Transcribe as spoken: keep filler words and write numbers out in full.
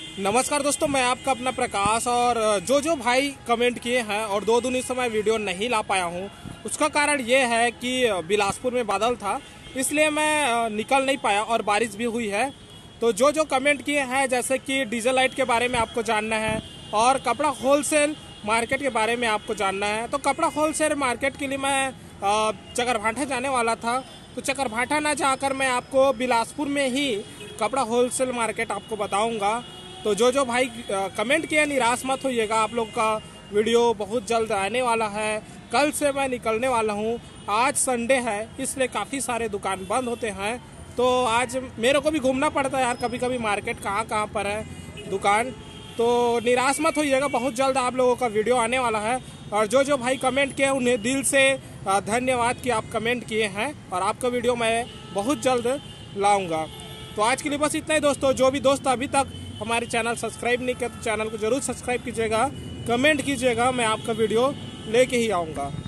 नमस्कार दोस्तों, मैं आपका अपना प्रकाश। और जो जो भाई कमेंट किए हैं और दो दिन इस समय वीडियो नहीं ला पाया हूं, उसका कारण ये है कि बिलासपुर में बादल था, इसलिए मैं निकल नहीं पाया और बारिश भी हुई है। तो जो जो कमेंट किए हैं, जैसे कि डीजल लाइट के बारे में आपको जानना है और कपड़ा होलसेल मार्केट के बारे में आपको जानना है, तो कपड़ा होलसेल मार्केट के लिए मैं चकरभाठा जाने वाला था। तो चकरभाठा ना जाकर मैं आपको बिलासपुर में ही कपड़ा होलसेल मार्केट आपको बताऊंगा। तो जो जो भाई कमेंट किए, निराश मत होइएगा, आप लोग का वीडियो बहुत जल्द आने वाला है। कल से मैं निकलने वाला हूँ। आज संडे है, इसलिए काफ़ी सारे दुकान बंद होते हैं, तो आज मेरे को भी घूमना पड़ता है यार, कभी कभी मार्केट कहाँ कहाँ पर है दुकान। तो निराश मत होइएगा, बहुत जल्द आप लोगों का वीडियो आने वाला है। और जो जो भाई कमेंट किए उन्हें दिल से धन्यवाद कि आप कमेंट किए हैं, और आपका वीडियो मैं बहुत जल्द लाऊंगा। तो आज के लिए बस इतना ही दोस्तों। जो भी दोस्त अभी तक हमारे चैनल सब्सक्राइब नहीं किया तो चैनल को जरूर सब्सक्राइब कीजिएगा, कमेंट कीजिएगा, मैं आपका वीडियो लेके ही आऊँगा।